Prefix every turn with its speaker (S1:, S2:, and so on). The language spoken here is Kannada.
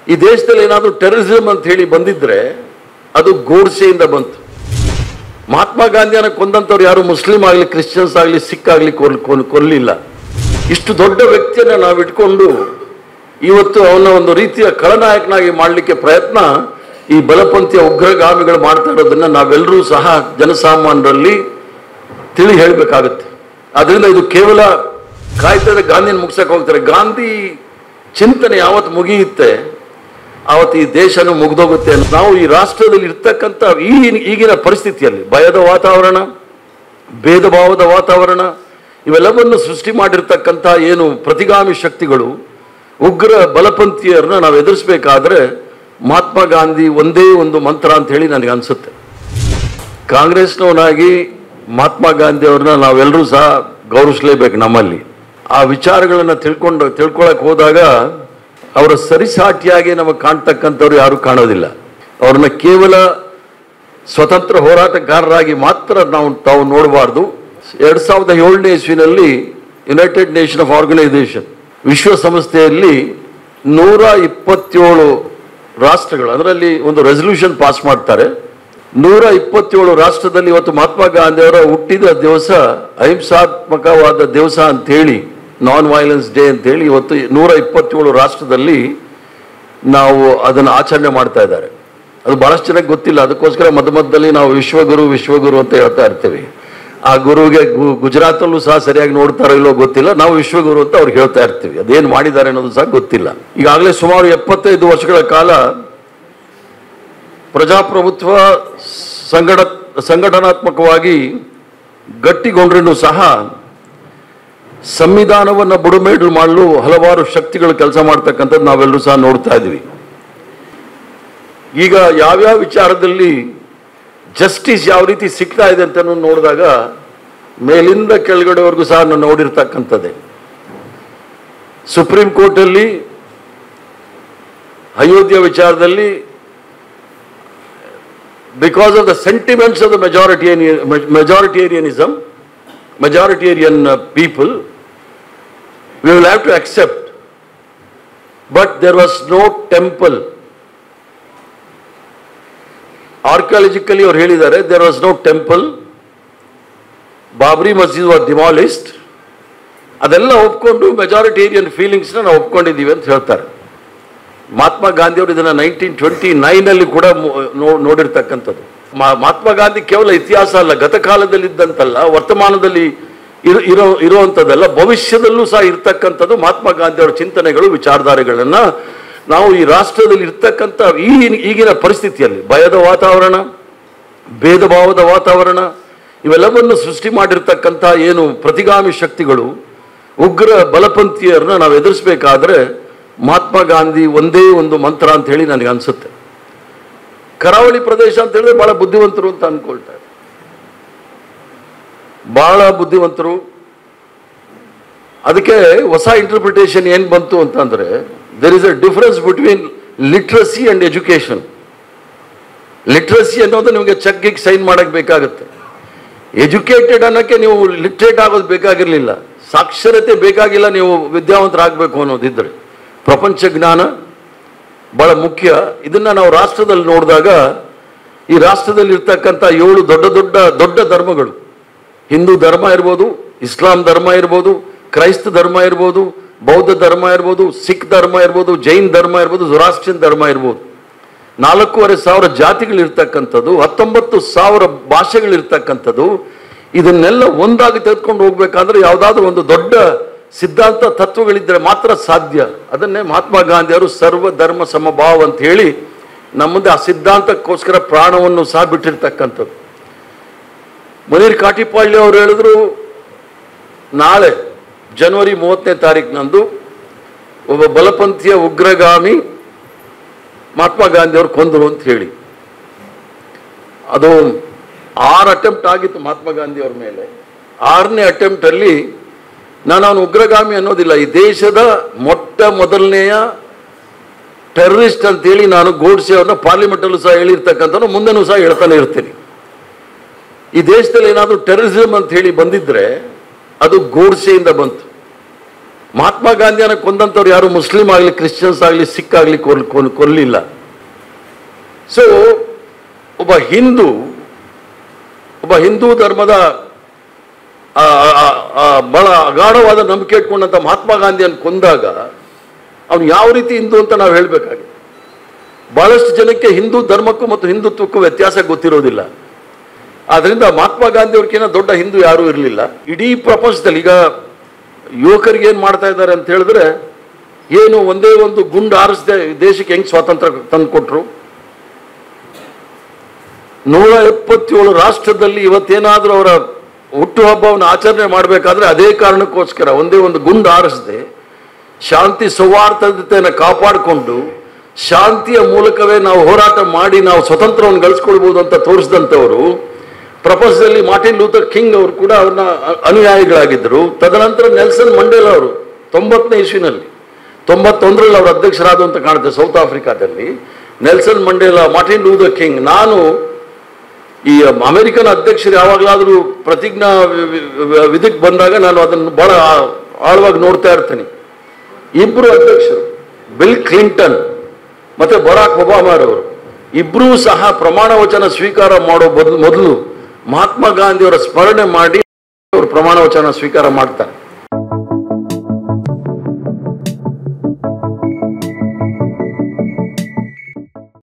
S1: ಈ ದೇಶದಲ್ಲಿ ಏನಾದರೂ ಟೆರರಿಸಂ ಅಂತ ಹೇಳಿ ಬಂದಿದ್ರೆ ಅದು ಗೋಡ್ಸೆಯಿಂದ ಬಂತು. ಮಹಾತ್ಮ ಗಾಂಧಿಯನ್ನ ಕೊಂದಂಥವ್ರು ಯಾರು ಮುಸ್ಲಿಂ ಆಗಲಿ, ಕ್ರಿಶ್ಚಿಯನ್ಸ್ ಆಗಲಿ, ಸಿಖ್ ಆಗಲಿ ಕೊಲ್ಲಿಲ್ಲ. ಇಷ್ಟು ದೊಡ್ಡ ವ್ಯಕ್ತಿಯನ್ನ ನಾವು ಇಟ್ಕೊಂಡು ಇವತ್ತು ಅವನ ಒಂದು ರೀತಿಯ ಖಳನಾಯಕನಾಗಿ ಮಾಡಲಿಕ್ಕೆ ಪ್ರಯತ್ನ ಈ ಬಲಪಂಥೀಯ ಉಗ್ರಗಾಮಿಗಳು ಮಾಡ್ತಾ ಇರೋದನ್ನ ನಾವೆಲ್ಲರೂ ಸಹ ಜನಸಾಮಾನ್ಯರಲ್ಲಿ ತಿಳಿ ಹೇಳಬೇಕಾಗುತ್ತೆ. ಅದರಿಂದ ಇದು ಕೇವಲ ಕಾಯ್ತಾರೆ ಗಾಂಧಿನ ಮುಗಿಸಕ್ಕೆ ಹೋಗ್ತಾರೆ. ಗಾಂಧಿ ಚಿಂತನೆ ಯಾವತ್ತು ಮುಗಿಯುತ್ತೆ ಆವತ್ತು ಈ ದೇಶನೂ ಮುಗ್ದೋಗುತ್ತೆ. ನಾವು ಈ ರಾಷ್ಟ್ರದಲ್ಲಿ ಇರ್ತಕ್ಕಂಥ ಈಗಿನ ಪರಿಸ್ಥಿತಿಯಲ್ಲಿ ಭಯದ ವಾತಾವರಣ, ಭೇದ ಭಾವದ ವಾತಾವರಣ ಇವೆಲ್ಲವನ್ನು ಸೃಷ್ಟಿ ಮಾಡಿರ್ತಕ್ಕಂಥ ಏನು ಪ್ರತಿಗಾಮಿ ಶಕ್ತಿಗಳು, ಉಗ್ರ ಬಲಪಂಥೀಯರನ್ನ ನಾವು ಎದುರಿಸಬೇಕಾದ್ರೆ ಮಹಾತ್ಮ ಗಾಂಧಿ ಒಂದೇ ಒಂದು ಮಂತ್ರ ಅಂತ ಹೇಳಿ ನನಗೆ ಅನಿಸುತ್ತೆ. ಕಾಂಗ್ರೆಸ್ನವನಾಗಿ ಮಹಾತ್ಮ ಗಾಂಧಿ ಅವ್ರನ್ನ ನಾವೆಲ್ಲರೂ ಸಹ ಗೌರವಿಸಲೇಬೇಕು. ನಮ್ಮಲ್ಲಿ ಆ ವಿಚಾರಗಳನ್ನು ತಿಳ್ಕೊಳಕ್ ಹೋದಾಗ ಅವರ ಸರಿಸಾಟಿಯಾಗಿ ನಮಗೆ ಕಾಣ್ತಕ್ಕಂಥವ್ರು ಯಾರು ಕಾಣೋದಿಲ್ಲ. ಅವ್ರನ್ನ ಕೇವಲ ಸ್ವತಂತ್ರ ಹೋರಾಟಗಾರರಾಗಿ ಮಾತ್ರ ತಾವು ನೋಡಬಾರ್ದು. 2007ನೇ ಇಸ್ವಿನಲ್ಲಿ ಯುನೈಟೆಡ್ ನೇಷನ್ ಆಫ್ ಆರ್ಗನೈಸೇಷನ್ ವಿಶ್ವಸಂಸ್ಥೆಯಲ್ಲಿ 127 ರಾಷ್ಟ್ರಗಳು ಅದರಲ್ಲಿ ಒಂದು ರೆಸಲ್ಯೂಷನ್ ಪಾಸ್ ಮಾಡ್ತಾರೆ. 127 ರಾಷ್ಟ್ರದಲ್ಲಿ ಇವತ್ತು ಮಹಾತ್ಮ ಗಾಂಧಿ ಅವರ ಹುಟ್ಟಿದ ದಿವಸ ಅಹಿಂಸಾತ್ಮಕವಾದ ದಿವಸ ಅಂತೇಳಿ, ನಾನ್ ವೈಲೆನ್ಸ್ ಡೇ ಅಂತೇಳಿ ಇವತ್ತು 127 ರಾಷ್ಟ್ರದಲ್ಲಿ ನಾವು ಅದನ್ನು ಆಚರಣೆ ಮಾಡ್ತಾ ಇದ್ದಾರೆ. ಅದು ಬಹಳಷ್ಟು ಜನಕ್ಕೆ ಗೊತ್ತಿಲ್ಲ. ಅದಕ್ಕೋಸ್ಕರ ಮಧ್ಯದಲ್ಲಿ ನಾವು ವಿಶ್ವಗುರು ಅಂತ ಹೇಳ್ತಾ ಇರ್ತೀವಿ. ಆ ಗುರುವಿಗೆ ಗುಜರಾತಲ್ಲೂ ಸಹ ಸರಿಯಾಗಿ ನೋಡ್ತಾರೋ ಇಲ್ಲೋ ಗೊತ್ತಿಲ್ಲ. ನಾವು ವಿಶ್ವಗುರು ಅಂತ ಅವ್ರಿಗೆ ಹೇಳ್ತಾ ಇರ್ತೀವಿ. ಅದೇನು ಮಾಡಿದ್ದಾರೆ ಅನ್ನೋದು ಸಹ ಗೊತ್ತಿಲ್ಲ. ಈಗಾಗಲೇ ಸುಮಾರು 75 ವರ್ಷಗಳ ಕಾಲ ಪ್ರಜಾಪ್ರಭುತ್ವ ಸಂಘಟನಾತ್ಮಕವಾಗಿ ಗಟ್ಟಿಗೊಂಡ್ರೂ ಸಹ ಸಂವಿಧಾನವನ್ನು ಬುಡಮೇಲು ಮಾಡಲು ಹಲವಾರು ಶಕ್ತಿಗಳು ಕೆಲಸ ಮಾಡ್ತಕ್ಕಂಥದ್ದು ನಾವೆಲ್ಲರೂ ಸಹ ನೋಡ್ತಾ ಇದ್ವಿ. ಈಗ ಯಾವ್ಯಾವ ವಿಚಾರದಲ್ಲಿ ಜಸ್ಟಿಸ್ ಯಾವ ರೀತಿ ಸಿಗ್ತಾ ಇದೆ ಅಂತ ನೋಡಿದಾಗ ಮೇಲಿಂದ ಕೆಳಗಡೆವರೆಗೂ ಸಹ ನಾನು ನೋಡಿರ್ತಕ್ಕಂಥದ್ದೇ. ಸುಪ್ರೀಂ ಕೋರ್ಟಲ್ಲಿ ಅಯೋಧ್ಯ ವಿಚಾರದಲ್ಲಿ because of the sentiments of the majoritarian people we will have to accept, but there was no temple. Archaeologically ಅವರು ಹೇಳಿದ್ದಾರೆ there was no temple. Babri ಮಸ್ಜಿದ್ was demolished. ಅದೆಲ್ಲ ಒಪ್ಕೊಂಡು ಮೆಜಾರಿಟೇರಿಯನ್ ಫೀಲಿಂಗ್ಸ್ನ ನಾವು ಒಪ್ಕೊಂಡಿದ್ದೀವಿ ಅಂತ ಹೇಳ್ತಾರೆ. ಮಹಾತ್ಮ ಗಾಂಧಿ ಅವರು ಇದನ್ನು 1929ನಲ್ಲಿ ಕೂಡ ನೋಡಿರ್ತಕ್ಕಂಥದ್ದು. ಮಹಾತ್ಮ ಗಾಂಧಿ ಕೇವಲ ಇತಿಹಾಸ ಅಲ್ಲ, ಗತಕಾಲದಲ್ಲಿದ್ದಂತಲ್ಲ, ವರ್ತಮಾನದಲ್ಲಿ ಇರುವಂಥದ್ದಲ್ಲ, ಭವಿಷ್ಯದಲ್ಲೂ ಸಹ ಇರ್ತಕ್ಕಂಥದ್ದು ಮಹಾತ್ಮ ಗಾಂಧಿ ಅವರ ಚಿಂತನೆಗಳು, ವಿಚಾರಧಾರೆಗಳನ್ನ ನಾವು ಈ ರಾಷ್ಟ್ರದಲ್ಲಿ ಇರ್ತಕ್ಕಂಥ ಈಗಿನ ಪರಿಸ್ಥಿತಿಯಲ್ಲಿ ಭಯದ ವಾತಾವರಣ, ಭೇದ ಭಾವದ ವಾತಾವರಣ ಇವೆಲ್ಲವನ್ನು ಸೃಷ್ಟಿ ಮಾಡಿರ್ತಕ್ಕಂಥ ಏನು ಪ್ರತಿಗಾಮಿ ಶಕ್ತಿಗಳು, ಉಗ್ರ ಬಲಪಂಥೀಯರನ್ನ ನಾವು ಎದುರಿಸಬೇಕಾದ್ರೆ ಮಹಾತ್ಮ ಗಾಂಧಿ ಒಂದೇ ಒಂದು ಮಂತ್ರ ಅಂತ ಹೇಳಿ ನನಗೆ ಅನಿಸುತ್ತೆ. ಕರಾವಳಿ ಪ್ರದೇಶ ಅಂತ ಹೇಳಿದ್ರೆ ಬಹಳ ಬುದ್ಧಿವಂತರು ಅಂತ ಅನ್ಕೊಳ್ತಾರೆ, ಬಹಳ ಬುದ್ಧಿವಂತರು. ಅದಕ್ಕೆ ಹೊಸ ಇಂಟರ್ಪ್ರಿಟೇಷನ್ ಏನು ಬಂತು ಅಂತಂದ್ರೆ there is a difference between literacy and education. Literacy ಅನ್ನೋದು ನಿಮಗೆ ಚೆಕ್ಗೆ ಸೈನ್ ಮಾಡಕ್ಕೆ ಬೇಕಾಗುತ್ತೆ. ಎಜುಕೇಟೆಡ್ ಅನ್ನೋಕ್ಕೆ ನೀವು ಲಿಟ್ರೇಟ್ ಆಗೋದು ಬೇಕಾಗಿರಲಿಲ್ಲ, ಸಾಕ್ಷರತೆ ಬೇಕಾಗಿಲ್ಲ, ನೀವು ವಿದ್ಯಾವಂತರಾಗಬೇಕು ಅನ್ನೋದಿದ್ರೆ. ಪ್ರಪಂಚ ಜ್ಞಾನ ಬಹಳ ಮುಖ್ಯ. ಇದನ್ನ ನಾವು ರಾಷ್ಟ್ರದಲ್ಲಿ ನೋಡಿದಾಗ ಈ ರಾಷ್ಟ್ರದಲ್ಲಿ ಇರ್ತಕ್ಕಂಥ 7 ದೊಡ್ಡ ಧರ್ಮಗಳು, ಹಿಂದೂ ಧರ್ಮ ಇರ್ಬೋದು, ಇಸ್ಲಾಂ ಧರ್ಮ ಇರ್ಬೋದು, ಕ್ರೈಸ್ತ ಧರ್ಮ ಇರ್ಬೋದು, ಬೌದ್ಧ ಧರ್ಮ ಇರ್ಬೋದು, ಸಿಖ್ ಧರ್ಮ ಇರ್ಬೋದು, ಜೈನ್ ಧರ್ಮ ಇರ್ಬೋದು, ಜೊರಾಸ್ಟ್ರಿಯನ್ ಧರ್ಮ ಇರ್ಬೋದು. 4,500 ಜಾತಿಗಳಿರ್ತಕ್ಕಂಥದ್ದು, 19,000 ಭಾಷೆಗಳಿರ್ತಕ್ಕಂಥದ್ದು. ಇದನ್ನೆಲ್ಲ ಒಂದಾಗಿ ತೆಗೆದುಕೊಂಡು ಹೋಗ್ಬೇಕಾದ್ರೆ ಯಾವುದಾದ್ರೂ ಒಂದು ದೊಡ್ಡ ಸಿದ್ಧಾಂತ ತತ್ವಗಳಿದ್ರೆ ಮಾತ್ರ ಸಾಧ್ಯ. ಅದನ್ನೇ ಮಹಾತ್ಮ ಗಾಂಧಿ ಅವರು ಸರ್ವ ಧರ್ಮ ಸಮಭಾವ ಅಂತ ಹೇಳಿ ನಮ್ಮ ಮುಂದೆ ಆ ಸಿದ್ಧಾಂತಕ್ಕೋಸ್ಕರ ಪ್ರಾಣವನ್ನು ಸಹ ಬಿಟ್ಟಿರ್ತಕ್ಕಂಥದ್ದು. ಮುನೀರ್ ಕಾಟಿಪಾಳ್ಯ ಅವರು ಹೇಳಿದ್ರು, ನಾಳೆ ಜನವರಿ 30ನೇ ತಾರೀಕಿನಂದು ಒಬ್ಬ ಬಲಪಂಥೀಯ ಉಗ್ರಗಾಮಿ ಮಹಾತ್ಮ ಗಾಂಧಿ ಅವರು ಕೊಂದರು ಅಂತ ಹೇಳಿ. ಅದು 6 ಅಟೆಂಪ್ಟ್ ಆಗಿತ್ತು ಮಹಾತ್ಮ ಗಾಂಧಿ ಅವ್ರ ಮೇಲೆ. 6ನೇ ಅಟೆಂಪ್ಟ್ ಅಲ್ಲಿ ನಾನು ಅವನು ಉಗ್ರಗಾಮಿ ಅನ್ನೋದಿಲ್ಲ, ಈ ದೇಶದ ಮೊದಲನೆಯ ಟೆರರಿಸ್ಟ್ ಅಂತೇಳಿ ನಾನು ಗೋಡ್ಸೆ ಅವ್ರನ್ನ ಪಾರ್ಲಿಮೆಂಟಲ್ಲೂ ಸಹ ಹೇಳಿರ್ತಕ್ಕಂಥ, ಮುಂದೆನೂ ಸಹ ಹೇಳ್ತಾನೆ ಇರ್ತೀನಿ. ಈ ದೇಶದಲ್ಲಿ ಏನಾದರೂ ಟೆರರಿಸಂ ಅಂತ ಹೇಳಿ ಬಂದಿದ್ರೆ ಅದು ಗೋಡ್ಸೆಯಿಂದ ಬಂತು. ಮಹಾತ್ಮ ಗಾಂಧಿಯನ್ನ ಕೊಂದಂಥವ್ರು ಯಾರು ಮುಸ್ಲಿಂ ಆಗಲಿ, ಕ್ರಿಶ್ಚಿಯನ್ಸ್ ಆಗಲಿ, ಸಿಖ್ ಆಗಲಿ ಕೊಲ್ಲಿಲ್ಲ. ಸೊ ಒಬ್ಬ ಹಿಂದೂ ಧರ್ಮದ ಬಹಳ ಅಗಾಢವಾದ ನಂಬಿಕೆ ಇಟ್ಕೊಂಡಂಥ ಮಹಾತ್ಮ ಗಾಂಧಿಯನ್ನು ಕೊಂದಾಗ ಅವನು ಯಾವ ರೀತಿ ಹಿಂದೂ ಅಂತ ನಾವು ಹೇಳಬೇಕಾಗಿದೆ. ಬಹಳಷ್ಟು ಜನಕ್ಕೆ ಹಿಂದೂ ಧರ್ಮಕ್ಕೂ ಮತ್ತು ಹಿಂದುತ್ವಕ್ಕೂ ವ್ಯತ್ಯಾಸ ಗೊತ್ತಿರೋದಿಲ್ಲ. ಆದ್ರಿಂದ ಮಹಾತ್ಮ ಗಾಂಧಿ ಅವ್ರಿಗೇನೋ ದೊಡ್ಡ ಹಿಂದೂ ಯಾರೂ ಇರಲಿಲ್ಲ. ಇಡೀ ಪ್ರಪಂಚದಲ್ಲಿ ಈಗ ಯುವಕರಿಗೆ ಏನು ಮಾಡ್ತಾ ಇದ್ದಾರೆ ಅಂತ ಹೇಳಿದ್ರೆ, ಏನು ಒಂದೇ ಒಂದು ಗುಂಡು ಆರಿಸದೆ ದೇಶಕ್ಕೆ ಹೆಂಗೆ ಸ್ವಾತಂತ್ರ್ಯ ತಂದು ಕೊಟ್ರು. 177 ರಾಷ್ಟ್ರದಲ್ಲಿ ಇವತ್ತೇನಾದರೂ ಅವರ ಹುಟ್ಟುಹಬ್ಬವನ್ನು ಆಚರಣೆ ಮಾಡಬೇಕಾದ್ರೆ ಅದೇ ಕಾರಣಕ್ಕೋಸ್ಕರ ಒಂದೇ ಒಂದು ಗುಂಡು ಆರಿಸದೆ ಶಾಂತಿ ಸೌಹಾರ್ದತೆಯನ್ನು ಕಾಪಾಡಿಕೊಂಡು ಶಾಂತಿಯ ಮೂಲಕವೇ ನಾವು ಹೋರಾಟ ಮಾಡಿ ನಾವು ಸ್ವತಂತ್ರವನ್ನು ಗಳಿಸ್ಕೊಳ್ಬೋದು ಅಂತ ತೋರಿಸಿದಂಥವರು. ಪ್ರಪಂಚದಲ್ಲಿ ಮಾರ್ಟಿನ್ ಲೂಥರ್ ಕಿಂಗ್ ಅವರು ಕೂಡ ಅವ್ರನ್ನ ಅನುಯಾಯಿಗಳಾಗಿದ್ದರು. ತದನಂತರ ನೆಲ್ಸನ್ ಮಂಡೇಲಾ ಅವರು 90ನೇ ಇಸ್ವಿನಲ್ಲಿ 91ರಲ್ಲಿ ಅವರು ಅಧ್ಯಕ್ಷರಾದ ಅಂತ ಕಾಣುತ್ತೆ ಸೌತ್ ಆಫ್ರಿಕಾದಲ್ಲಿ. Nelson Mandela, Martin Luther King. ನಾನು ಈ ಅಮೆರಿಕನ್ ಅಧ್ಯಕ್ಷರು ಯಾವಾಗಲಾದರೂ ಪ್ರತಿಜ್ಞಾ ವಿಧಿಗೆ ಬಂದಾಗ ನಾನು ಅದನ್ನು ಬಹಳ ಆಳವಾಗಿ ನೋಡ್ತಾ ಇರ್ತೇನೆ. ಇಬ್ಬರು ಅಧ್ಯಕ್ಷರು, ಬಿಲ್ ಕ್ಲಿಂಟನ್ ಮತ್ತೆ ಬರಾಕ್ ಒಬಾಮಾರವರು, ಇಬ್ಬರೂ ಸಹ ಪ್ರಮಾಣ ವಚನ ಸ್ವೀಕಾರ ಮಾಡೋ ಮೊದಲು ಮಹಾತ್ಮ ಗಾಂಧಿಯವರ ಸ್ಮರಣೆ ಮಾಡಿ ಅವರು ಪ್ರಮಾಣ ವಚನ ಸ್ವೀಕಾರ ಮಾಡ್ತಾರೆ.